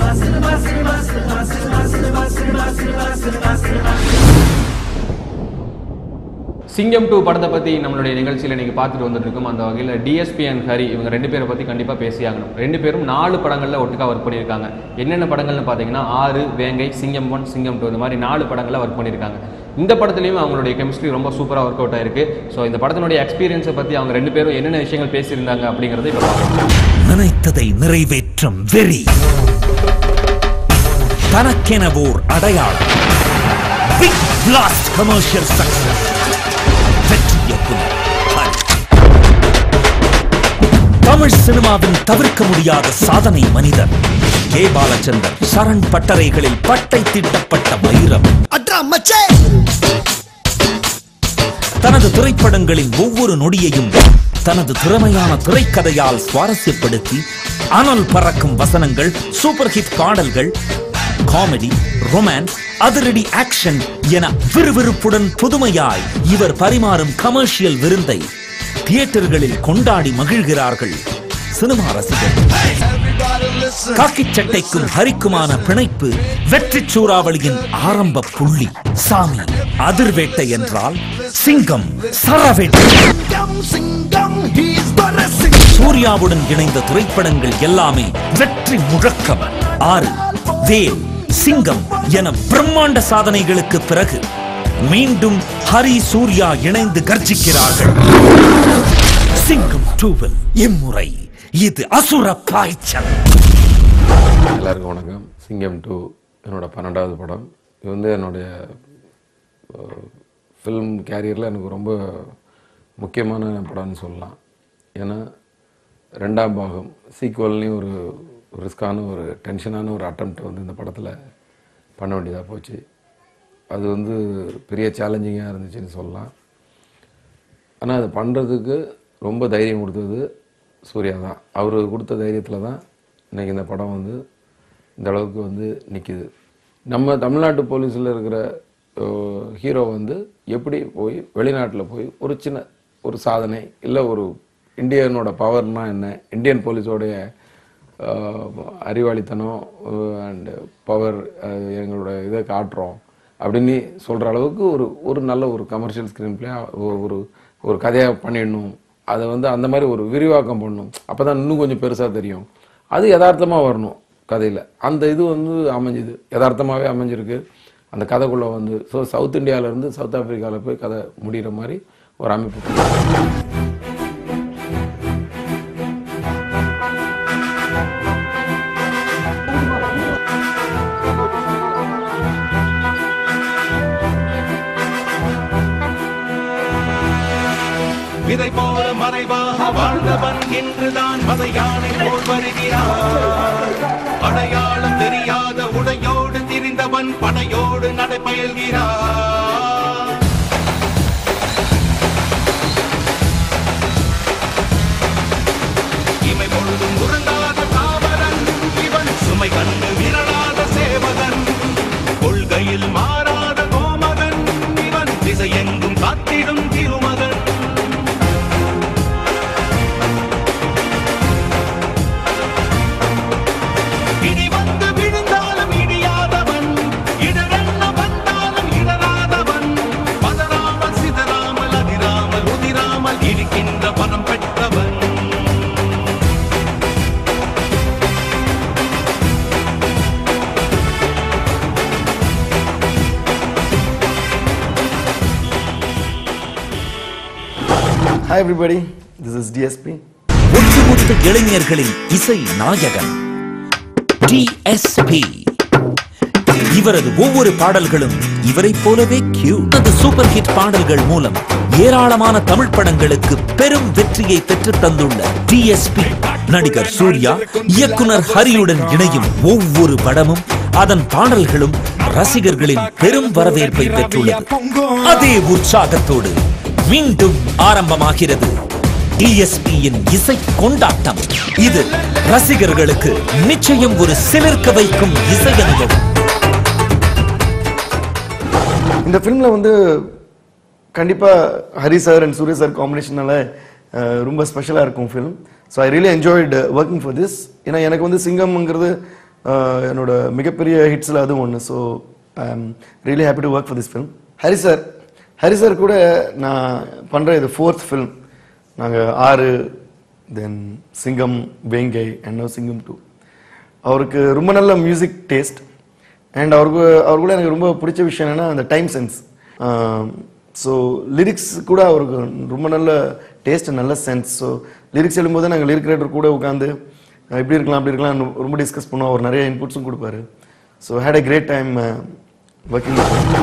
சிங்கம் 2 படத்தை பற்றி நம்மளுடைய நிகழ்ச்சியில் நீங்கள் பார்த்துட்டு வந்துருக்கோம். அந்த வகையில் டிஎஸ்பி அண்ட் ஹரி இவங்க 2 பேரை பற்றி கண்டிப்பாக பேசியாகணும். 2 பேரும் 4 படங்களில் ஒட்டுக்கா ஒர்க் பண்ணியிருக்காங்க. என்னென்ன படங்கள்னு பார்த்தீங்கன்னா 6, வேங்கை, சிங்கம் 1, சிங்கம் 2 இந்த மாதிரி 4 படங்களில் ஒர்க் பண்ணியிருக்காங்க. இந்த படத்துலையும் அவங்களுடைய கெமிஸ்ட்ரி ரொம்ப சூப்பராக ஒர்க் அவுட் ஆயிருக்கு. ஸோ இந்த படத்தினுடைய எக்ஸ்பீரியன்ஸை பற்றி அவங்க 2 பேரும் என்னென்ன விஷயங்கள் பேசியிருந்தாங்க அப்படிங்கிறத இப்போ பார்க்கலாம். நினைத்ததை நிறைவேற்றும் வெறி, தனக்கென ஓர் அடையாளம், big blast commercial success. Tamil சினிமாவின் தவிர்க்க முடியாத சாதனை மனிதர் கே. பாலச்சந்தர் சரண் பட்டறைகளில் பட்டை தீட்டப்பட்ட வைரம். தனது திரைப்படங்களின் ஒவ்வொரு நொடியையும் தனது திறமையான திரைக்கதையால் சுவாரஸ்யப்படுத்தி அனல் பறக்கும் வசனங்கள், சூப்பர் ஹிட் பாடல்கள், காமெடி, ரொமான்ஸ், அதிரடி ஆக்ஷன் என விறுவிறுப்புடன் புதுமையாய் இவர் பரிமாறும் கமர்ஷியல் விருந்தை தியேட்டர்களில் கொண்டாடி மகிழ்கிறார்கள் சினிமா ரசிகர்கள். காக்கி சட்டைக்கும் ஹரிக்குமான பிணைப்பு வெற்றி சூறாவளியின் ஆரம்ப புள்ளி. சாமி அதிர்வேட்டை என்றால் சிங்கம் சரவேட்டை. சூர்யாவுடன் இணைந்த திரைப்படங்கள் எல்லாமே வெற்றி முழக்கம். 6, வேல், சிங்கம் என பிரம்மாண்ட சாதனைகளுக்கு பிறகு மீண்டும் ஹரி, சூர்யா இணைந்து கர்ஜிக்கிறார்கள். சிங்கம் 2 இம்முறை இது அசுர பாய்ச்சல். எல்லாருக்கும் வணக்கம். சிங்கம் 2 என்னோட 12வது படம். இது வந்து என்னுடைய ஃபிலிம் கேரியரில் எனக்கு ரொம்ப முக்கியமான படம்னு சொல்லலாம். ஏன்னா 2ஆம் பாகம் சீக்வல்லையும் ஒரு ரிஸ்கான ஒரு டென்ஷனான ஒரு அட்டெம்ப்ட் வந்து இந்த படத்தில் பண்ண வேண்டியதாக போச்சு. அது வந்து பெரிய சேலஞ்சிங்காக இருந்துச்சுன்னு சொல்லலாம். ஆனால் அது பண்ணுறதுக்கு ரொம்ப தைரியம் கொடுத்தது சூர்யா தான். அவர் கொடுத்த தைரியத்தில் தான் இன்றைக்கி இந்த படம் வந்து இந்த அளவுக்கு வந்து நிற்கிது. நம்ம தமிழ்நாட்டு போலீஸில் இருக்கிற ஹீரோ வந்து எப்படி போய் வெளிநாட்டில் போய் ஒரு சின்ன ஒரு சாதனை இல்லை ஒரு இந்தியனோட பவர்னா என்ன, இந்தியன் போலீஸோடைய அறிவாளித்தனம் அண்டு பவர் எங்களோட இதை காட்டுறோம் அப்படின்னு சொல்கிற அளவுக்கு ஒரு நல்ல ஒரு கமர்ஷியல் ஸ்க்ரீன் பிளே ஒரு கதையாக பண்ணிடணும். அதை வந்து அந்த மாதிரி ஒரு விரிவாக்கம் பண்ணணும். அப்போ தான் இன்னும் கொஞ்சம் பெருசாக தெரியும். அது யதார்த்தமாக வரணும் கதையில். அந்த இது வந்து அமைஞ்சுது, யதார்த்தமாகவே அமைஞ்சிருக்கு அந்த கதைக்குள்ளே வந்து. ஸோ சவுத் இந்தியாவிலேருந்து சவுத் ஆஃப்ரிக்காவில் போய் கதை முடிகிற மாதிரி ஒரு அமைப்பு. இதை போல மறைவாக வாழ்ந்தவன் என்றுதான் மதையானை போல் வருகிறார். அடையாளம் தெரியாத உடையோடு திரிந்தவன் படையோடு நடைபயல்கிறார். இமை பொழுதும் உறங்காத காவலன் இவன், சுமை கண்டு விரலாத சேவகன், கொள்கையில் மாறாத கோமகன் இவன், திசையெங்கும் காத்திடும் திருமகன். Hi everybody, this is DSP. ஒட்டுமொத்த இளைஞர்களின் இசை நாயகன் DSP. இவரது ஒவ்வொரு பாடல்களும் இவரை போலவே கியூட். சூப்பர் ஹிட் பாடல்கள் மூலம் ஏராளமான தமிழ் படங்களுக்கு பெரும் வெற்றியை பெற்று தந்துள்ள DSP நடிகர் சூர்யா, இயக்குனர் ஹரியுடன் இணையும் ஒவ்வொரு படமும் அதன் பாடல்களும் ரசிகர்களின் பெரும் வரவேற்பை பெற்றுள்ளது. அதே உற்சாகத்தோடு மீண்டும் ஆரம்பமாகிறது DSPயின் இசை கொண்டாட்டம். இது ரசிகர்களுக்கு நிச்சயம் ஒரு சிலிர்க்க வைக்கும் இசை அனுபவம். இந்த ஃபிலிம்ல வந்து கண்டிப்பா Hari sir and Suriya sir காம்பினேஷனால ரொம்ப ஸ்பெஷலா இருக்கும் film. So I really enjoyed working for this. ஏன்னா எனக்கு வந்து சிங்கம்ங்கிறது என்னோட மிகப்பெரிய ஹிட்ஸில் அதுவும் ஒன்று. So I am really happy to work for this film. Hari sir கூட நான் பண்ணுற இது 4th ஃபிலிம். நாங்கள் 6, தென் சிங்கம், வேங்கை அண்ட் நவ் சிங்கம் 2. அவருக்கு ரொம்ப நல்ல மியூசிக் டேஸ்ட் அண்ட் அவர் கூட எனக்கு ரொம்ப பிடிச்ச விஷயம் என்னென்னா அந்த டைம் சென்ஸ். ஸோ லிரிக்ஸ் கூட அவருக்கு ரொம்ப நல்ல டேஸ்ட், நல்ல சென்ஸ். ஸோ லிரிக்ஸ் எழுதும்போது நாங்கள் லிரிக் ரைட்டர் கூட உட்காந்து இப்படி இருக்கலாம் அப்படி இருக்கலாம் ரொம்ப டிஸ்கஸ் பண்ணுவோம். அவர் நிறைய இன்புட்ஸும் கொடுப்பாரு. So had a great time working.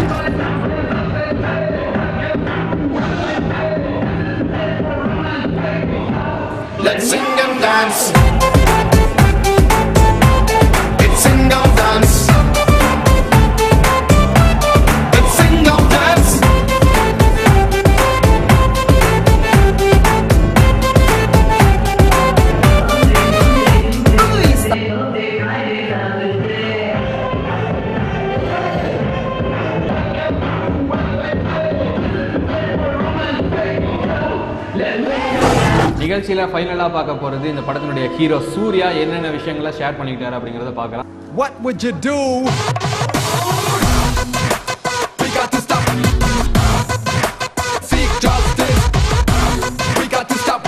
Let's sing and dance. It's sing and dance. Let's sing and dance. நிகழ்ச்சியில் ஃபைனலாக பார்க்க போகிறது இந்த படத்தினுடைய ஹீரோ சூர்யா என்னென்ன விஷயங்களை ஷேர் பண்ணிக்கிட்டாரு அப்படிங்கிறத பார்க்கலாம். What would you do? We got to stop. Seek justice. We got to stop.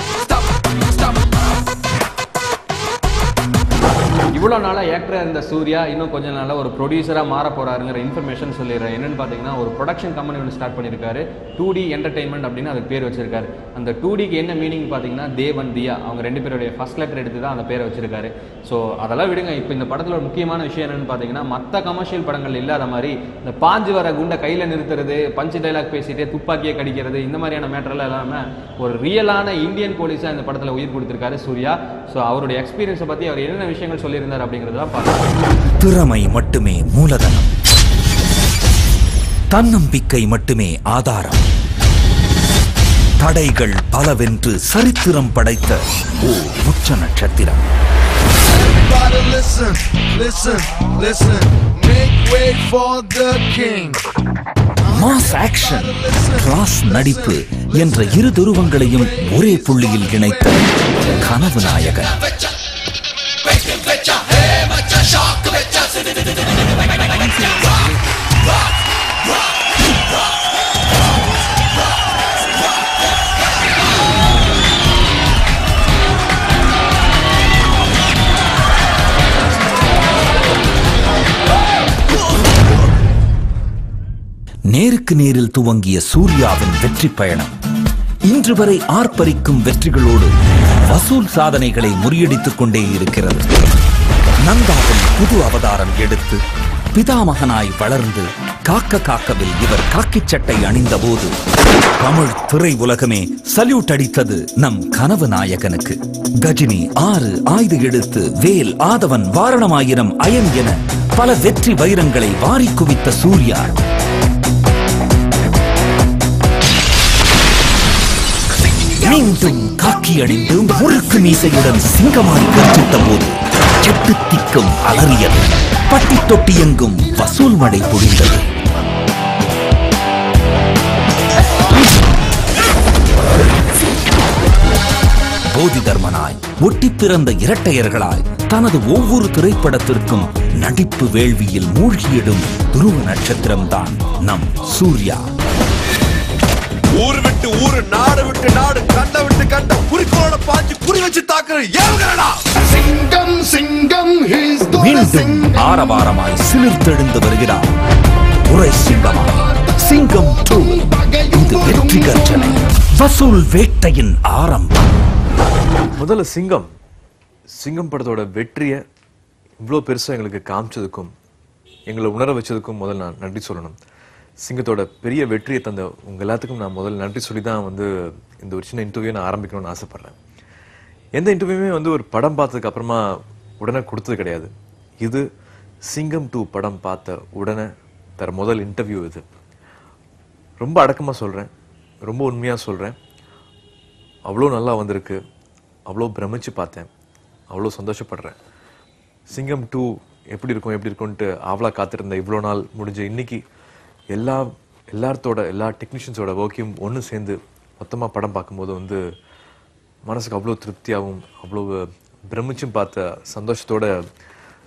இவ்வளோ நாளாக ஆக்டராக இருந்த சூர்யா இன்னும் கொஞ்ச நாளாக ஒரு ப்ரொடியூசராக மாற போகிறாருங்கிற இன்ஃபர்மேஷன் சொல்லிடுறேன். என்னென்னு பார்த்தீங்கன்னா ஒரு ப்ரொடக்ஷன் கம்பெனி ஒன்று ஸ்டார்ட் பண்ணியிருக்காரு. 2D என்டர்டெயின்மெண்ட் அப்படின்னு அதுக்கு பேர் வச்சிருக்காரு. அந்த 2Dக்கு என்ன மீனிங் பார்த்தீங்கன்னா தேவன் தியா அவங்க 2 பேருடைய ஃபர்ஸ்ட் லெட்டர் எடுத்து தான் அந்த பேரை வச்சிருக்காரு. ஸோ அதெல்லாம் விடுங்க. இப்போ இந்த படத்தில் ஒரு முக்கியமான விஷயம் என்னென்னு பார்த்தீங்கன்னா மற்ற கமர்ஷியல் படங்கள் இல்லாத மாதிரி இந்த பாஞ்சு வர குண்டை கையில் நிறுத்துறது, பஞ்சு டைலாக் பேசிட்டு துப்பாக்கியை கடிக்கிறது, இந்த மாதிரியான மேட்டர்லாம் இல்லாமல் ஒரு ரியலான இந்தியன் போலீஸாக இந்த படத்தில் உயிர் கொடுத்துருக்காரு சூர்யா. ஸோ அவருடைய எக்ஸ்பீரியன்ஸை பற்றி அவர் என்னென்ன விஷயங்கள் சொல்லியிருந்தார் அப்படிங்கிறதெல்லாம் பார்க்கலாம். திறமை மட்டுமே மூலதனம், தன்னம்பிக்கை மட்டுமே ஆதாரம், தடைகள் பலவென்று சரித்திரம் படைத்த ஓ உச்ச நட்சத்திரம். Everybody listen, listen, listen. Make way for the king. Mass action, class நடிப்பு என்ற இரு துருவங்களையும் ஒரே புள்ளியில் இணைத்த கனவு நாயகன். நேருக்கு நேரில் துவங்கிய சூர்யாவின் வெற்றி பயணம் இன்று வரை ஆர்ப்பரிக்கும் வெற்றிகளோடு வசூல் சாதனைகளை முறியடித்துக் கொண்டே இருக்கிறது. நந்தாவின் புது அவதாரம் எடுத்து பிதாமகனாய் வளர்ந்து காக்க காக்கவில் இவர் காக்கிச் சட்டை அணிந்த போது தமிழ் திரை உலகமே சல்யூட் அடித்தது நம் கனவு நாயகனுக்கு. கஜினி 6 ஆய்து எடுத்து வேல், ஆதவன், வாரணமாயிரம், அயன் என பல வெற்றி வைரங்களை வாரி குவித்த சூர்யா மீண்டும் காக்கி அணிந்து முறுக்கு மீசையுடன் சிங்கமாய் கர்ஜித்த போது செட்டு திக்கும் அலறியது, பட்டி தொட்டி எங்கும் வசூல் மழை பொழிந்தது. போதி தர்மனாய் ஒட்டி பிறந்த இரட்டையர்களாய் தனது ஒவ்வொரு திரைப்படத்திற்கும் நடிப்பு வேள்வியில் மூழ்கியிடும் துருவ நட்சத்திரம்தான் நம் சூர்யா. ஊர் விட்டு ஊரு, நாடு விட்டு நாடு, கண்ட விட்டு கண்ட, குறிக்கோளோட பாஞ்சு குறி வச்சு தாக்குற ஏவுகணா. சிங்கம் சிங்கம் மீண்டும் ஆரவாரமாய் சிலிர்த்தெழுந்து வருகிறார் உரை சிங்கமாய் சிங்கம் 2. இது வெற்றி கர்ஜனை, வசூல் வேட்டையின் ஆரம்பம். முதல்ல சிங்கம் படத்தோட வெற்றியை இவ்வளோ பெருசாக எங்களுக்கு காமிச்சதுக்கும் எங்களை உணர வச்சதுக்கும் முதல்ல நான் நன்றி சொல்லணும். சிங்கத்தோட பெரிய வெற்றியை தந்த உங்கள் எல்லாத்துக்கும் நான் முதல்ல நன்றி சொல்லி தான் இந்த ஒரு சின்ன இன்டர்வியூ நான் ஆரம்பிக்கணும்னு ஆசைப்பட்றேன். எந்த இன்டர்வியூமே ஒரு படம் பார்த்ததுக்கு அப்புறமா உடனே கொடுத்தது கிடையாது. இது சிங்கம் 2 படம் பார்த்த உடனே தர முதல் இன்டர்வியூ. இது ரொம்ப அடக்கமாக சொல்கிறேன், ரொம்ப உண்மையாக சொல்கிறேன். அவ்வளோ நல்லா வந்திருக்கு, அவ்வளோ பிரமிச்சு பார்த்தேன், அவ்வளோ சந்தோஷப்படுறேன். சிங்கம் 2 எப்படி இருக்கும்ன்ட்டு ஆவலாக காத்திருந்த இவ்வளோ நாள் முடிஞ்ச இன்னைக்கு எல்லா டெக்னீஷியன்ஸோட ஒர்க்கையும் ஒன்று சேர்ந்து மொத்தமாக படம் பார்க்கும்போது மனசுக்கு அவ்வளோ திருப்தியாகவும் அவ்வளோ பிரமிச்சும் பார்த்த சந்தோஷத்தோட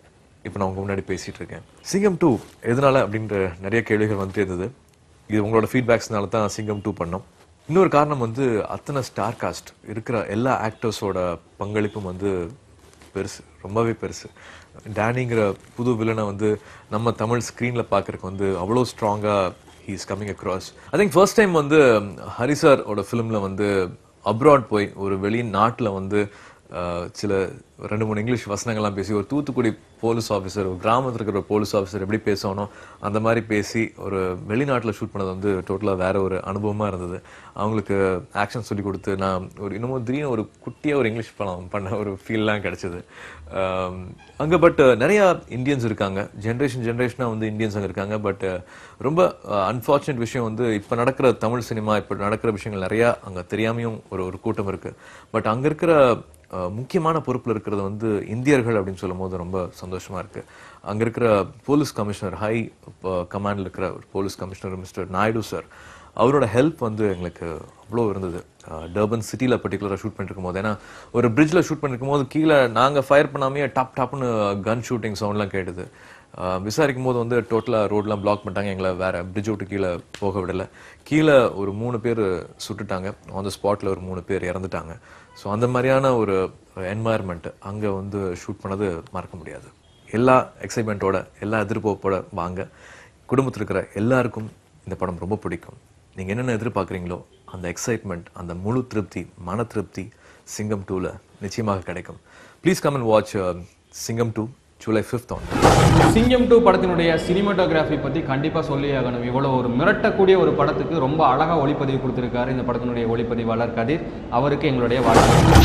இப்போ நான் உங்க முன்னாடி பேசிட்டு இருக்கேன். சிங்கம் 2 எதனால அப்படின்ற நிறைய கேள்விகள் வந்துட்டு இருந்தது. இது உங்களோட ஃபீட்பேக்ஸ்னால தான் சிங்கம் 2 பண்ணோம். இன்னொரு காரணம் வந்து அத்தனை ஸ்டார் காஸ்ட் இருக்கிற எல்லா ஆக்டர்ஸோட பங்களிப்பும் வந்து பெருசு, ரொம்பவே பெருசு. டேனிங்கிற புது வில்லனை வந்து நம்ம தமிழ் ஸ்க்ரீனில் பார்க்குறதுக்கு வந்து அவ்வளோ ஸ்ட்ராங்காக he is coming across. I think first time வந்து ஹரிசாரோட ஃபிலிமில் வந்து அப்ராட் போய் ஒரு வெளிநாட்டில் வந்து சில 2-3 இங்கிலீஷ் வசனங்கள்லாம் பேசி ஒரு தூத்துக்குடி போலீஸ் ஆஃபீஸர், ஒரு கிராமத்தில் இருக்கிற ஒரு போலீஸ் ஆஃபீஸர் எப்படி பேசணும் அந்த மாதிரி பேசி ஒரு வெளிநாட்டில் ஷூட் பண்ணது வந்து டோட்டலாக வேற ஒரு அனுபவமாக இருந்தது. அவங்களுக்கு ஆக்ஷன் சொல்லி கொடுத்து நான் ஒரு இன்னமும் திடீர்னு ஒரு குட்டியாக ஒரு இங்கிலீஷ் படம் பண்ண ஒரு ஃபீல்லாம் கிடைச்சது அங்கே. பட் நிறையா இந்தியன்ஸ் இருக்காங்க, ஜென்ரேஷனாக வந்து இந்தியன்ஸ் அங்கே இருக்காங்க. பட் ரொம்ப அன்ஃபார்ச்சுனேட் விஷயம் வந்து இப்போ நடக்கிற தமிழ் சினிமா, இப்போ நடக்கிற விஷயங்கள் நிறையா அங்கே தெரியாமையும் ஒரு கூட்டம் இருக்குது. பட் அங்கே இருக்கிற முக்கியமான பொறுப்பில் இருக்கிறது வந்து இந்தியர்கள் அப்படின்னு சொல்லும் போது ரொம்ப சந்தோஷமா இருக்கு. அங்கே இருக்கிற போலீஸ் கமிஷனர், ஹை கமாண்டில் இருக்கிற police commissioner mister Naidu sir, அவரோட ஹெல்ப் வந்து எங்களுக்கு அவ்வளோ இருந்தது. டர்பன் சிட்டியில் பர்டிகுலராக ஷூட் பண்ணிருக்கும் போது, ஏன்னா ஒரு பிரிட்ஜில் ஷூட் பண்ணிருக்கும் போது கீழே நாங்கள் ஃபயர் பண்ணாமே டாப்னு கன் ஷூட்டிங் சவுண்ட்லாம் கேட்டுது. விசாரிக்கும் போது வந்து டோட்டலாக ரோட்லாம் பிளாக் பண்ணிட்டாங்க, எங்களை வேற பிரிட்ஜ் விட்டு கீழே போக விடலை. கீழே ஒரு 3 பேர் சுட்டுட்டாங்க, ஆன் த ஸ்பாட்டில் ஒரு 3 பேர் இறந்துட்டாங்க. ஸோ அந்த மாதிரியான ஒரு என்வாயர்மெண்ட் அங்கே வந்து ஷூட் பண்ணது மறக்க முடியாது. எல்லா எக்ஸைட்மெண்ட்டோட, எல்லா எதிர்பார்ப்போட வாங்க. குடும்பத்தில் இருக்கிற எல்லாருக்கும் இந்த படம் ரொம்ப பிடிக்கும். நீங்கள் என்னென்ன எதிர்பார்க்குறீங்களோ அந்த எக்ஸைட்மெண்ட், அந்த முழு திருப்தி, மன திருப்தி சிங்கம் 2ல நிச்சயமாக கிடைக்கும். ப்ளீஸ் கம் அண்ட் வாட்ச் சிங்கம் 2 July 5th on. சிங்கம் 2 படத்தினுடைய சினிமாட்டோகிராஃபி பற்றி கண்டிப்பாக சொல்லி ஆகணும். இவ்வளோ ஒரு மிரட்டக்கூடிய ஒரு படத்துக்கு ரொம்ப அழகாக ஒளிப்பதிவு கொடுத்துருக்காரு இந்த படத்தினுடைய ஒளிப்பதிவாளர் கதிர். அவருக்கு எங்களுடைய வாழ்த்துக்கள்.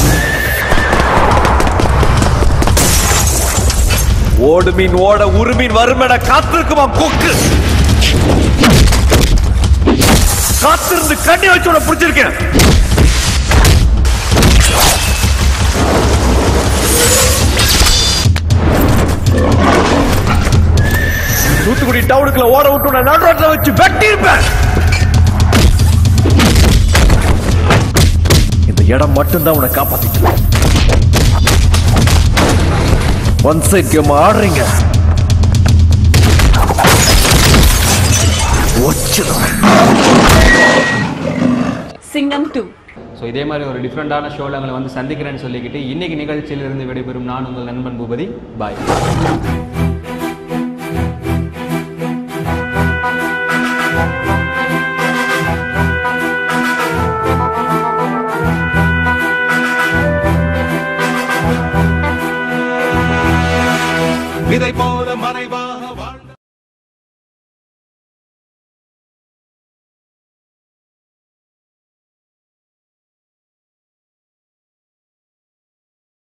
ஓடு மீன் ஓட உருமீன் வருமென காத்திருக்குமா கொக்கு, காத்திருந்து கண்ணி வச்சோட பிடிச்சிருக்கேன். தூத்துக்குடி டவுனுக்குள்ள ஓட விட்டு நடுரோட்ல வச்சு வெட்டியிருப்பேன். இந்த இடம் மட்டும்தான் உன்னை காப்பாத்திச்சு. ஒன் சைட் கேம் ஆடுறீங்க. சிங்கம் 2. ஸோ இதே மாதிரி ஒரு டிஃப்ரெண்டான ஷோவில் உங்களை வந்து சந்திக்கிறேன்னு சொல்லிக்கிட்டு இன்னைக்கு நிகழ்ச்சியிலிருந்து விடைபெறும் நான் உங்கள் நண்பன் பூபதி. பாய். இதை போல மறைவாக வாழ்ந்த